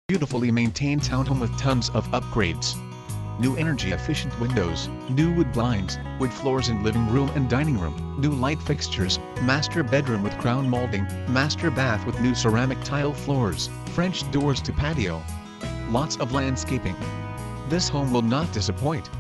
Beautifully maintained townhome with tons of upgrades. New energy-efficient windows, new wood blinds, wood floors in living room and dining room, new light fixtures, master bedroom with crown molding, master bath with new ceramic tile floors, French doors to patio. Lots of landscaping. This home will not disappoint.